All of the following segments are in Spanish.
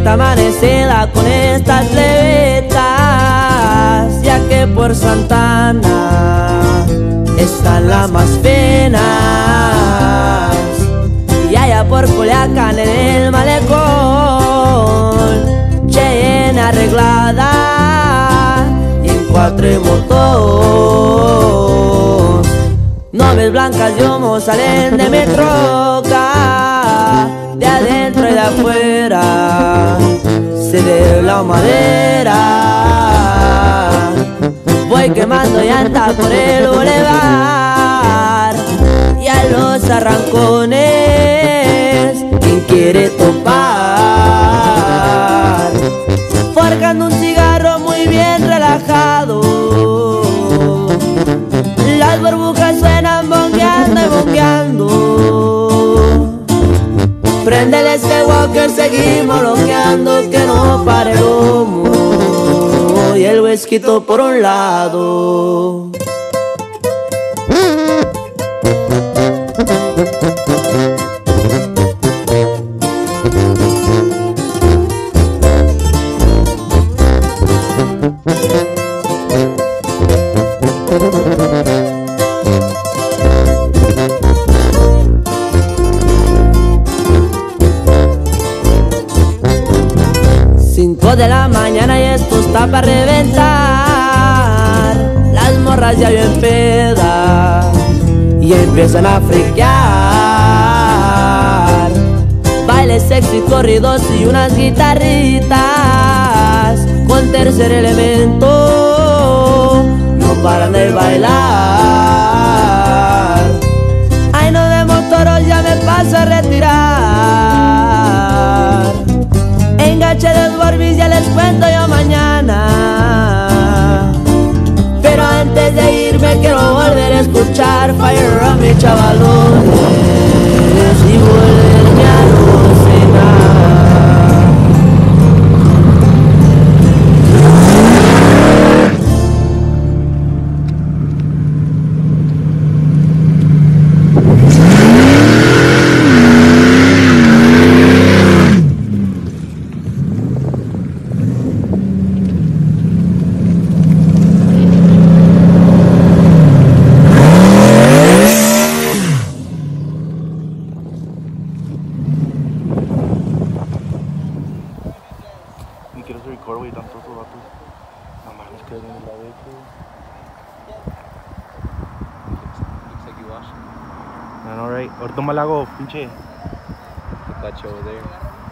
bonita amanecida con estas plebetas, ya que por Santana están las más finas, y allá por Culiacán en el malecón, Cheyenne arreglada y en cuatrimotos. Nubes blancas de humo salen de mi troca, de adentro y de afuera se ve la madera. Voy quemando llanta por el bulevar y a los arrancones, ¿quién quiere topar? Forjando un cigarro muy bien relajado, las burbujas suenan bongueando y bongueando. Préndele este walker, seguimos loqueando, que no pare el humo y el whisky por un lado. De la mañana y esto está para reventar. Las morras ya bien pedas y empiezan a friquear. Bailes sexy, corridos y unas guitarritas con tercer elemento no paran de bailar. Ay, no vemos toros, ya me paso a retirar. Enganché los Barbies, ya les cuento yo mañana. Pero antes de irme quiero volver a escuchar Fire a mis chavalones y volverme a cocinar. Ahorita me la hago, pinche. Clutch over there.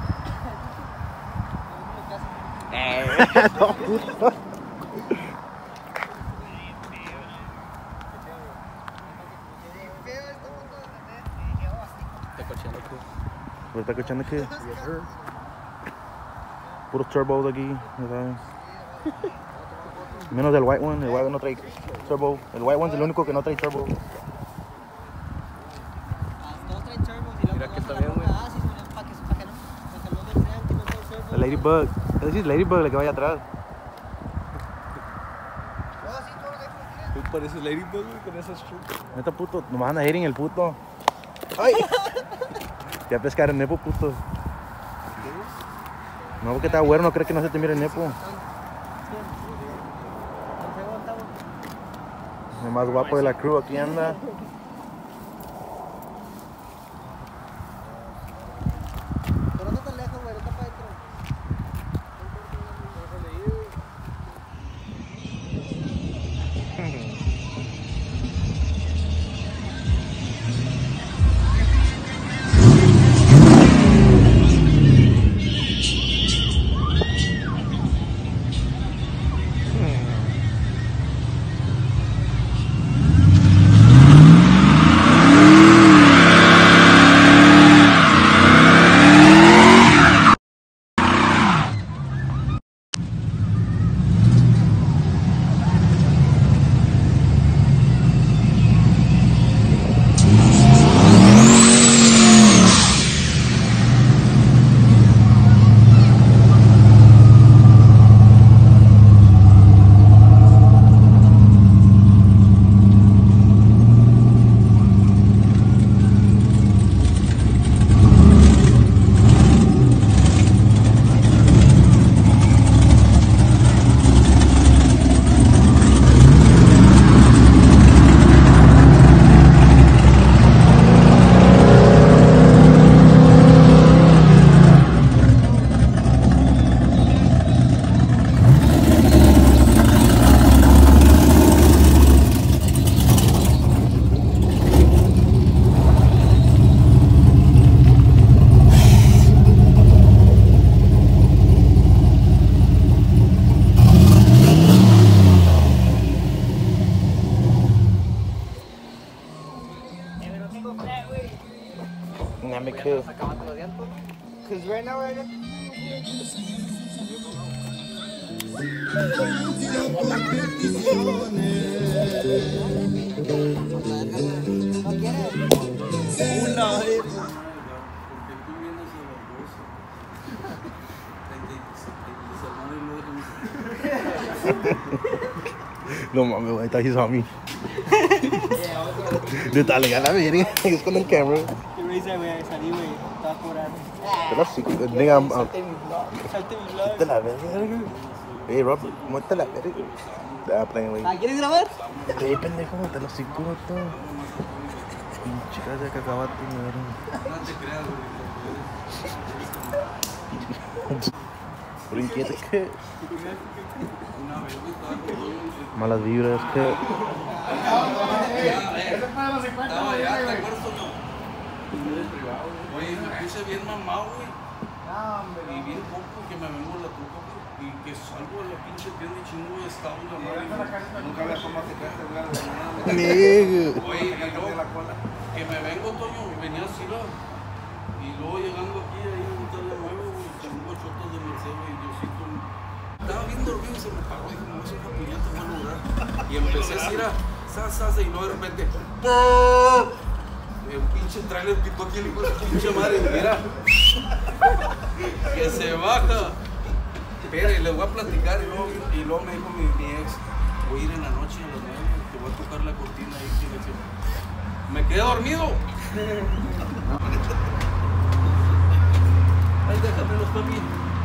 No, puto. ¿Está escuchando qué? Puros turbos aquí, ya sabes. Menos del white one, el white one no trae turbo. El white one es el único que no trae turbo. Mira que también, güey. El Ladybug. Es decir, Ladybug, la que vaya atrás. Tú pareces Ladybug, güey, con esas chupas. Neta puto, nomás anda hitting el puto. ¡Ay! Ya pescar el nepo, puto. No, porque está güero, no crees que no se te mire el nepo. El más guapo de la crew aquí anda. Pero no tan lejos, güey, no está para adentro. qué? Acabate los dientes. Cause right now we're ¿No quieres? Una vez. No mames, güey, está his homie. Le está legal a la verga. Es con el camera. ¿Qué me dice, güey? Salí, güey. Estaba cobrando. Pero sí, nigga, Salte mi vlog. Salte mi vlog. Te la verga. Hey, Rob, muerte la verga. Estaba playing, güey. Ah, ¿quieres grabar? Hey, pendejo, te lo sigo todo. Pinche casa de cacahuate, madre. No te creas, güey. Pero inquieta que... Malas vibras que... Estaba allá, ¿te acuerdas o no? Oye, me puse bien mamado, güey. Y bien poco que me vengo la truca, güey. Y que salgo a la pinche tienda y chingo de estado y la madre. Nunca había tomado tecate, güey. Nigga. Oye, y luego que me vengo, Toño, venía así, ¿no? Y luego llegando aquí, ahí en un tal de nuevo, güey, chingo chotos de Mercedes, güey, Diosito. Estaba bien dormido y se me paró, y como es una piñata, voy a lograr. Y empecé a decir, y luego de repente, el pinche trailer pitó aquí, el hijo de su pinche madre, mira, que se baja. Espera, y les voy a platicar, y luego me dijo mi ex, voy a ir en la noche a las 9, te voy a tocar la cortina ahí, me quedé dormido. Ay, déjame los papi.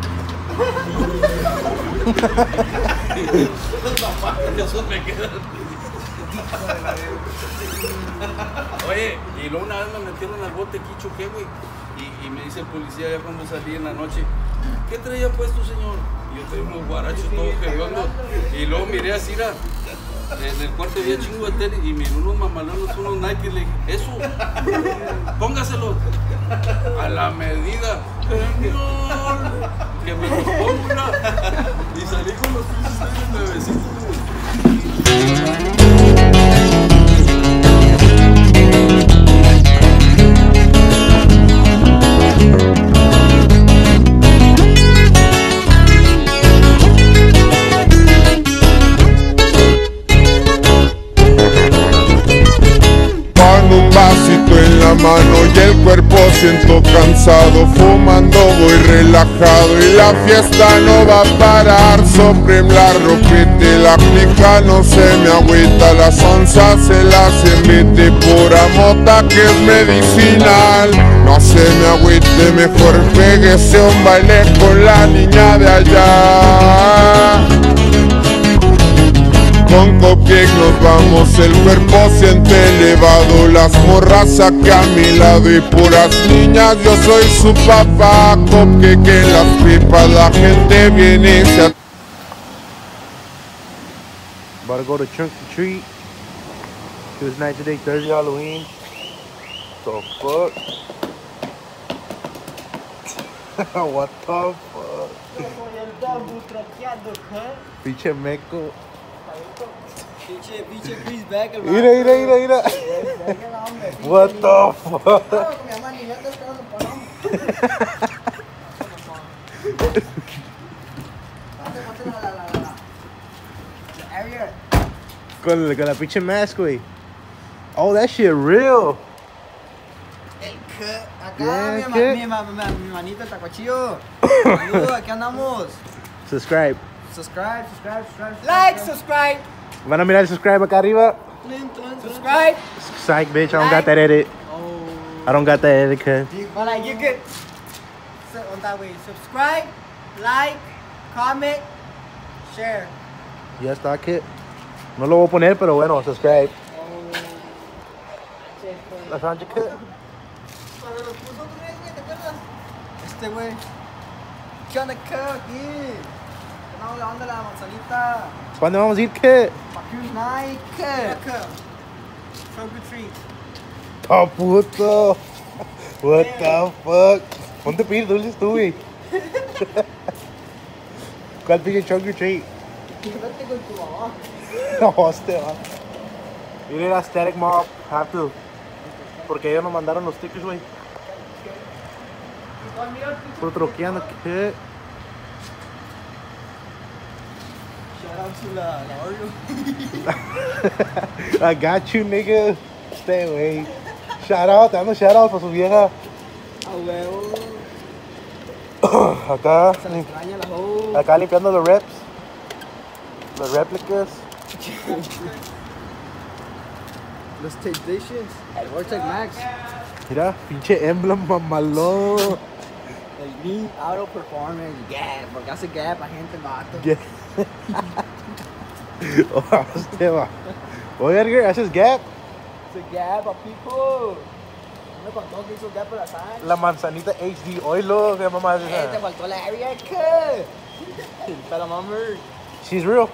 Esos me quedan. Oye, y luego una vez me metieron al bote aquí, choqué, güey. Y me dice el policía ya cuando salí en la noche, ¿qué traía puesto, señor? Y yo traía unos guarachos todos hediondos. Y luego miré así, en el cuarto había chingo de tenis y miré unos mamalones, unos Nike, y le dije, eso, póngaselo a la medida, señor, que me los ponga. Y salí con los pinches tenis nuevecitos, güey. Un vasito en la mano y el cuerpo siento cansado. Fumando voy relajado y la fiesta no va a parar. Sobre la ropita la clica no se me agüita. Las onzas se las invite, pura mota que es medicinal. No se me agüite, mejor péguese un baile con la niña de allá. Con cupcake nos vamos, el cuerpo siente elevado. Las morras aquí a mi lado y puras niñas, yo soy su papá. Cupcake en las pipas, la gente viene y se... About to go to Trunk or Treat. Tuesday night today, Thursday, Halloween. The fuck? What the fuck? Pinche meco. Pinche Chris Beck, el Mira. What the fuck? Con la pinche mask, güey. Oh, that shit real. Acá Yeah, mi manito, el tacuachillo. Saludos, aquí andamos. Subscribe. Subscribe. Like, subscribe. Van a mirar el subscribe acá arriba. Subscribe. Psych, bitch. I don't got that edit. Oh. I don't got that edit, cuz. But like, you could. On that way. Subscribe, like, comment, share. Ya está, kid. No lo voy a poner, pero bueno, subscribe. La Sancha, kid. Para los putos güey, ¿te acuerdas? Este güey. ¿Qué onda, aquí? Estamos lavando la manzanita. ¿Cuándo vamos a ir, kid? Fucking night, Trunk or treat. Oh, puto. What the fuck? Ponte a pedir dulces tú, güey. ¿Cuál pinche trunk or treat? Vete con tu mamá. No, este va. Mire la Static Mob, have to. Porque ellos nos mandaron los stickers, güey. Puro troqueando, ¿qué? Shout out to la Oreo. I got you, nigga. Stay away. Shout out, te dando shout out para su vieja. A huevo. Acá, Se le extraña la hoe. acá limpiando los reps. Los réplicas. Los Temptations. El Vortex Max. Mira, pinche emblem mamalón. El Lean Auto Performance. Gap. Porque hace gap a gente el vato. Yeah. Oh, este va. Oye, Edgar, ¿haces gap? Hace gap a people. No me contó que hizo gap a la sangre. La manzanita HD. Oilo, ¿qué mamá es Te esa? faltó la area que. Pero mamer. She's real.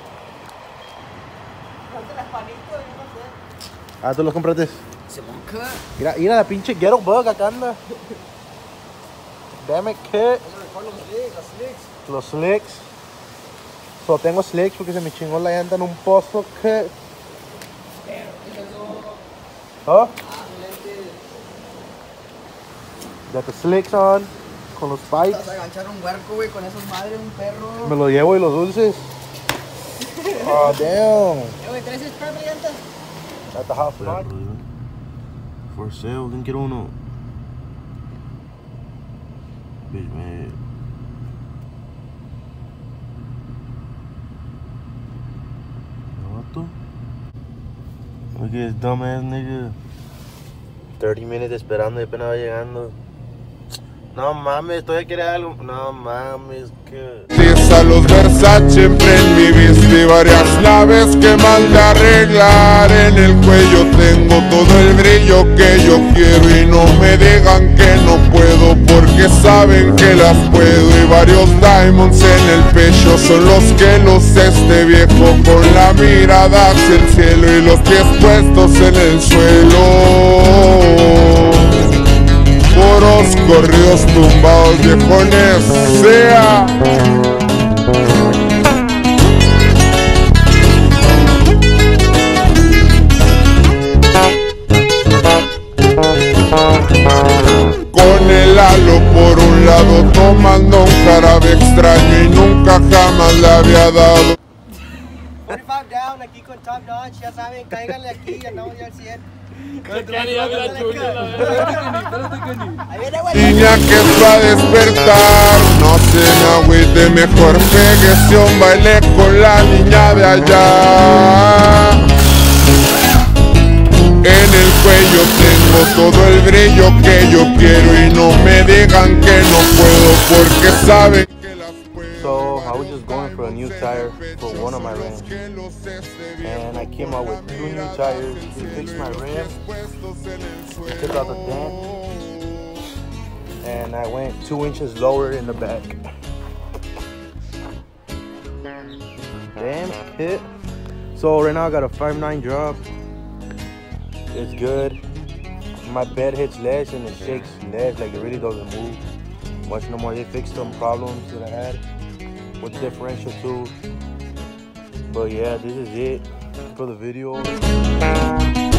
Falta las panitos, yo no sé. Ah, tú los compraste. Se monca. Mira, mira la pinche ghetto bug acá anda. Damn it, kid. Los slicks. Los slicks. So tengo slicks porque se me chingó la llanta en un pozo, kid. Huh? Got the slicks on. Con los Vas spikes. a aganchar un huerco, güey, con esas madres, un perro. Me lo llevo y los dulces. Oh, damn. Güey, ¿traes spray de llantas? At the hot spot. For sale, then get uno. Bitch, man. What? Look at this dumbass nigga. 30 minutes esperando y apenas va llegando. No mames, todavía quiere algo. No mames, que. A los Versace emprendí, viste varias naves que mandé a arreglar. En el cuello tengo todo el brillo que yo quiero y no me digan que no puedo porque saben que las puedo. Y varios diamonds en el pecho son los que luce este viejo con la mirada hacia el cielo y los pies puestos en el suelo. Puros corridos tumbados viejones sea. Con el halo por un lado tomando un jarabe extraño y nunca jamás le había dado. 45 down, aquí con Top Notch, ya saben, cáiganle aquí, andamos ya al 100. Ahí viene, güey. Niña que va a despertar, no se me agüite, mejor péguese un baile con la niña de allá. En el cuello tengo todo el brillo que yo quiero y no me digan que no puedo porque saben que las puedo. So I was just going for a new tire for one of my rims, and I came out with 2 new tires. He fixed my rim, took out the dent, and I went 2 inches lower in the back. Damn, hit. So right now I got a 5.9 drop. It's good. My bed hits less and it shakes less, like it really doesn't move much no more. They fixed some problems that I had with the differential too. But yeah, this is it for the video.